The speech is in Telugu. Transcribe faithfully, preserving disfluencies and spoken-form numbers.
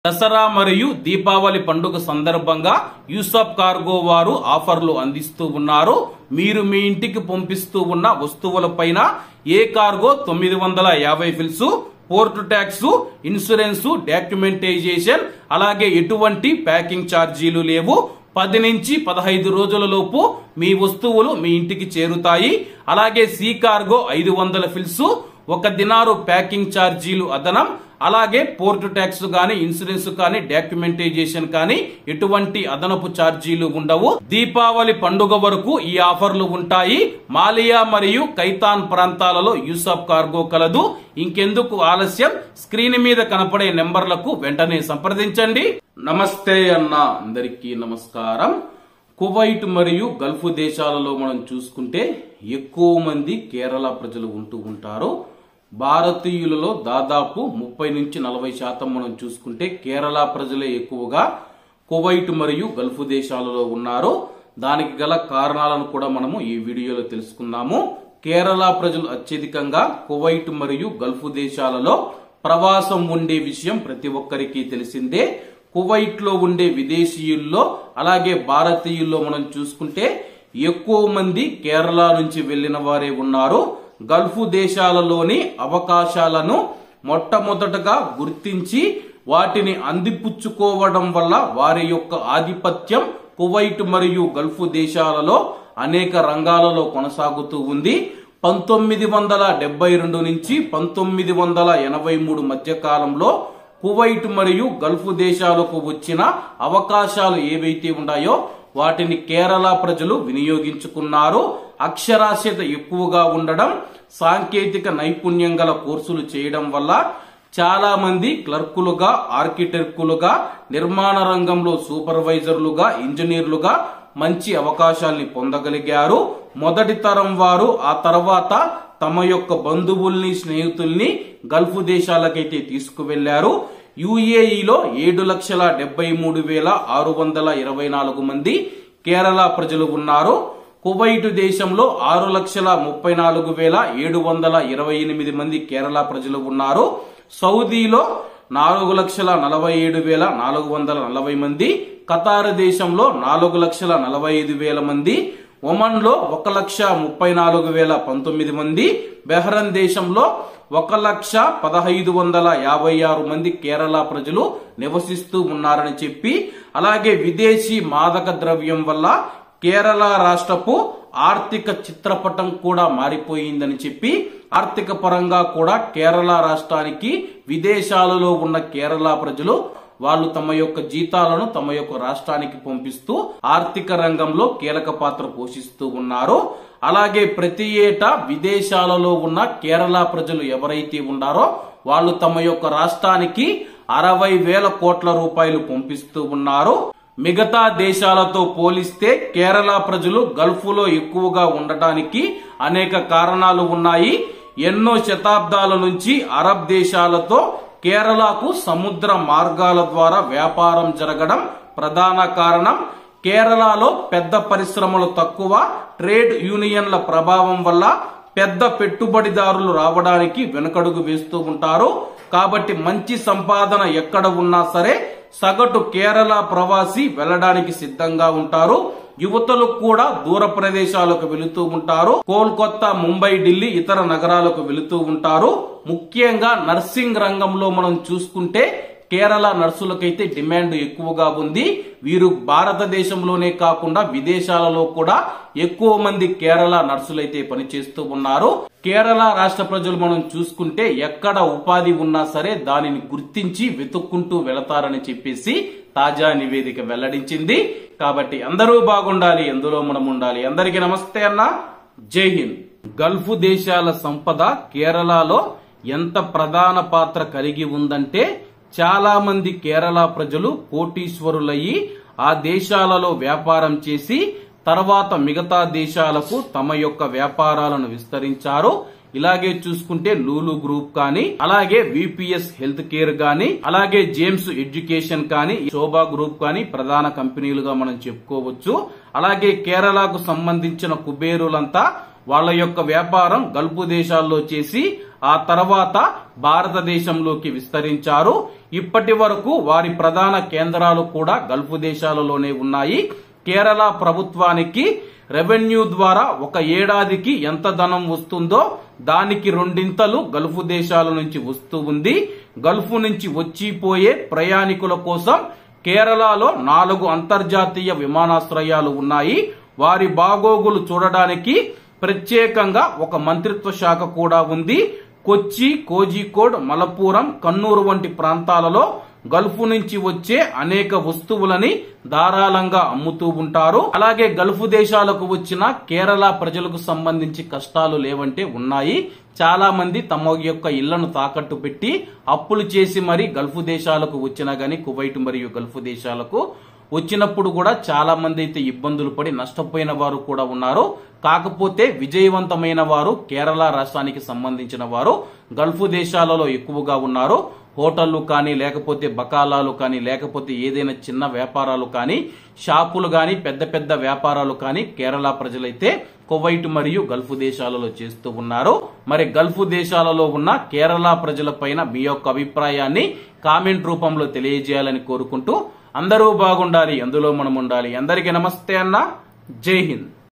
దసరా మరియు దీపావళి పండుగ సందర్భంగా యూసఫ్ కార్గో వారు ఆఫర్లు అందిస్తూ ఉన్నారు. మీరు మీ ఇంటికి పంపిస్తూ ఉన్న వస్తువులపైన ఏ కార్గో తొమ్మిది వందల యాభై fils, port tax, insurance, documentation, అలాగే ఎటువంటి ప్యాకింగ్ ఛార్జీలు లేవు. పది నుంచి పదహైదు రోజుల లోపు మీ వస్తువులు మీ ఇంటికి చేరుతాయి. అలాగే సి కార్గో ఐదు వందల ఫిల్స్, ఒక దినారు ప్యాకింగ్ ఛార్జీలు అదనం. అలాగే పోర్ట్ ట్యాక్స్ గాని, ఇన్సూరెన్స్ కానీ, డాక్యుమెంటైజేషన్ కానీ ఎటువంటి అదనపు ఛార్జీలు ఉండవు. దీపావళి పండుగ వరకు ఈ ఆఫర్లు ఉంటాయి. మాలియా మరియు కైతాన్ ప్రాంతాలలో యూసఫ్ కార్గో కలదు. ఇంకెందుకు ఆలస్యం, స్క్రీన్ మీద కనపడే నెంబర్లకు వెంటనే సంప్రదించండి. నమస్తే అన్న అందరికీ నమస్కారం. కువైట్ మరియు గల్ఫ్ దేశాలలో మనం చూసుకుంటే ఎక్కువ మంది కేరళ ప్రజలు ఉంటూ ఉంటారు. భారతీయులలో దాదాపు ముప్పై నుంచి నలభై శాతం మనం చూసుకుంటే కేరళ ప్రజలే ఎక్కువగా కువైట్ మరియు గల్ఫ్ దేశాలలో ఉన్నారు. దానికి గల కారణాలను కూడా మనము ఈ వీడియోలో తెలుసుకుందాము. కేరళ ప్రజలు అత్యధికంగా కువైట్ మరియు గల్ఫ్ దేశాలలో ప్రవాసం ఉండే విషయం ప్రతి ఒక్కరికి తెలిసిందే. కువైట్ లో ఉండే విదేశీయుల్లో అలాగే భారతీయుల్లో మనం చూసుకుంటే ఎక్కువ మంది కేరళ నుంచి వెళ్లిన వారే ఉన్నారు. గల్ఫ్ దేశాలలోని అవకాశాలను మొట్టమొదటగా గుర్తించి వాటిని అందిపుచ్చుకోవడం వల్ల వారి యొక్క ఆధిపత్యం కువైట్ మరియు గల్ఫ్ దేశాలలో అనేక రంగాలలో కొనసాగుతూ ఉంది. పంతొమ్మిది వందల డెబ్బై రెండు నుంచి పంతొమ్మిది వందల ఎనభై మూడు మధ్య కాలంలో కువైట్ మరియు గల్ఫ్ దేశాలకు వచ్చిన అవకాశాలు ఏవైతే ఉన్నాయో వాటిని కేరళ ప్రజలు వినియోగించుకున్నారు. అక్షరాస్యత ఎక్కువగా ఉండడం, సాంకేతిక నైపుణ్యం గల కోర్సులు చేయడం వల్ల చాలా మంది క్లర్కులుగా, ఆర్కిటెక్టులుగా, నిర్మాణ రంగంలో సూపర్వైజర్లుగా, ఇంజనీర్లుగా మంచి అవకాశాల్ని పొందగలిగారు. మొదటి తరం వారు ఆ తర్వాత తమ యొక్క బంధువుల్ని, స్నేహితుల్ని గల్ఫ్ దేశాలకైతే తీసుకువెళ్లారు. యుఏఈలో ఏడు లక్షల డెబ్బై మూడు వేల ఆరు వందల ఇరవై నాలుగు మంది కేరళ ప్రజలు ఉన్నారు. కువైట్ దేశంలో ఆరు లక్షల ముప్పై నాలుగు వేల ఏడు వందల ఇరవై ఎనిమిది మంది కేరళ ప్రజలు ఉన్నారు. సౌదీలో నాలుగు లక్షల నలభై ఏడు వేల నాలుగు వందల నలభై మంది, ఖతార్ దేశంలో నాలుగు లక్షల నలభై ఐదు వేల మంది, ఒమన్ లో ఒక లక్ష ముప్పై నాలుగు వేల పంతొమ్మిది మంది, బెహ్రన్ దేశంలో ఒక లక్ష పదహైదు వందల యాభై ఆరు మంది కేరళ ప్రజలు నివసిస్తూ ఉన్నారని చెప్పి, అలాగే విదేశీ మాదక ద్రవ్యం వల్ల కేరళ రాష్ట్రపు ఆర్థిక చిత్రపటం కూడా మారిపోయిందని చెప్పి, ఆర్థిక పరంగా కూడా కేరళ రాష్ట్రానికి విదేశాలలో ఉన్న కేరళ ప్రజలు వాళ్ళు తమ యొక్క జీతాలను తమ యొక్క రాష్ట్రానికి పంపిస్తూ ఆర్థిక రంగంలో కీలక పాత్ర పోషిస్తూ ఉన్నారు. అలాగే ప్రతి ఏటా విదేశాలలో ఉన్న కేరళ ప్రజలు ఎవరైతే ఉన్నారో వాళ్ళు తమ యొక్క రాష్ట్రానికి అరవై వేల కోట్ల రూపాయలు పంపిస్తూ ఉన్నారు. మిగతా దేశాలతో పోలిస్తే కేరళ ప్రజలు గల్ఫ్ లో ఎక్కువగా ఉండటానికి అనేక కారణాలు ఉన్నాయి. ఎన్నో శతాబ్దాల నుంచి అరబ్ దేశాలతో కేరళకు సముద్ర మార్గాల ద్వారా వ్యాపారం జరగడం ప్రధాన కారణం. కేరళలో పెద్ద పరిశ్రమలు తక్కువ, ట్రేడ్ యూనియన్ల ప్రభావం వల్ల పెద్ద పెట్టుబడిదారులు రావడానికి వెనుకడుగు వేస్తూ ఉంటారు. కాబట్టి మంచి సంపాదన ఎక్కడ ఉన్నా సరే సగటు కేరళ ప్రవాసి వెళ్లడానికి సిద్ధంగా ఉంటారు. యువతలు కూడా దూర ప్రదేశాలకు వెళుతూ ఉంటారు. కోల్కతా, ముంబై, ఢిల్లీ ఇతర నగరాలకు వెళుతూ ఉంటారు. ముఖ్యంగా నర్సింగ్ రంగంలో మనం చూసుకుంటే కేరళ నర్సులకైతే డిమాండ్ ఎక్కువగా ఉంది. వీరు భారతదేశంలోనే కాకుండా విదేశాలలో కూడా ఎక్కువ మంది కేరళ నర్సులైతే పనిచేస్తూ ఉన్నారు. కేరళ రాష్ట్ర ప్రజలు మనం చూసుకుంటే ఎక్కడ ఉపాధి ఉన్నా సరే దానిని గుర్తించి వెతుక్కుంటూ వెళతారని చెప్పేసి తాజా నివేదిక వెల్లడించింది. కాబట్టి అందరూ బాగుండాలి, ఎందులో మనం ఉండాలి. అందరికీ నమస్తే అన్న, జై హింద్. గల్ఫ్ దేశాల సంపద కేరళలో ఎంత ప్రధాన పాత్ర కలిగి ఉందంటే చాలా మంది కేరళ ప్రజలు కోటీశ్వరులయ్యి ఆ దేశాలలో వ్యాపారం చేసి తర్వాత మిగతా దేశాలకు తమ యొక్క వ్యాపారాలను విస్తరించారు. ఇలాగే చూసుకుంటే లూలు గ్రూప్ కానీ, అలాగే విపిఎస్ హెల్త్ కేర్ గాని, అలాగే జేమ్స్ ఎడ్యుకేషన్ కానీ, శోభా గ్రూప్ కానీ ప్రధాన కంపెనీలుగా మనం చెప్పుకోవచ్చు. అలాగే కేరళకు సంబంధించిన కుబేరులంతా వాళ్ళ యొక్క వ్యాపారం గల్ఫ్ దేశాల్లో చేసి ఆ తర్వాత భారతదేశంలోకి విస్తరించారు. ఇప్పటి వరకు వారి ప్రధాన కేంద్రాలు కూడా గల్ఫ్ దేశాలలోనే ఉన్నాయి. కేరళ ప్రభుత్వానికి రెవెన్యూ ద్వారా ఒక ఏడాదికి ఎంత ధనం వస్తుందో దానికి రెండింతలు గల్ఫ్ దేశాల నుంచి వస్తూ ఉంది. గల్ఫ్ నుంచి వచ్చిపోయే ప్రయాణికుల కోసం కేరళలో నాలుగు అంతర్జాతీయ విమానాశ్రయాలు ఉన్నాయి. వారి బాగోగులు చూడడానికి ప్రత్యేకంగా ఒక మంత్రిత్వ శాఖ కూడా ఉంది. కొచ్చి, కోజికోడ్, మలప్పురం, కన్నూరు వంటి ప్రాంతాలలో గల్ఫ్ నుంచి వచ్చే అనేక వస్తువులని ధారాళంగా అమ్ముతూ ఉంటారు. అలాగే గల్ఫ్ దేశాలకు వచ్చిన కేరళ ప్రజలకు సంబంధించి కష్టాలు లేవంటే ఉన్నాయి. చాలా మంది తమ యొక్క ఇళ్లను తాకట్టు పెట్టి అప్పులు చేసి మరి గల్ఫ్ దేశాలకు వచ్చినా గానీ కువైట్ మరియు గల్ఫ్ దేశాలకు వచ్చినప్పుడు కూడా చాలా మంది అయితే ఇబ్బందులు పడి నష్టపోయిన వారు కూడా ఉన్నారు. కాకపోతే విజయవంతమైన వారు కేరళ రాష్ట్రానికి సంబంధించిన వారు గల్ఫ్ దేశాలలో ఎక్కువగా ఉన్నారు. హోటళ్లు కానీ, లేకపోతే బకాలాలు కానీ, లేకపోతే ఏదైనా చిన్న వ్యాపారాలు కానీ, షాపులు కానీ, పెద్ద పెద్ద వ్యాపారాలు కానీ కేరళ ప్రజలైతే కువైట్ మరియు గల్ఫ్ దేశాలలో చేస్తూ ఉన్నారు. మరి గల్ఫ్ దేశాలలో ఉన్న కేరళ ప్రజలపైన మీ యొక్క అభిప్రాయాన్ని కామెంట్ రూపంలో తెలియజేయాలని కోరుకుంటూ, అందరూ బాగుండాలి, అందులో మనం ఉండాలి. అందరికీ నమస్తే అన్న, జై హింద్.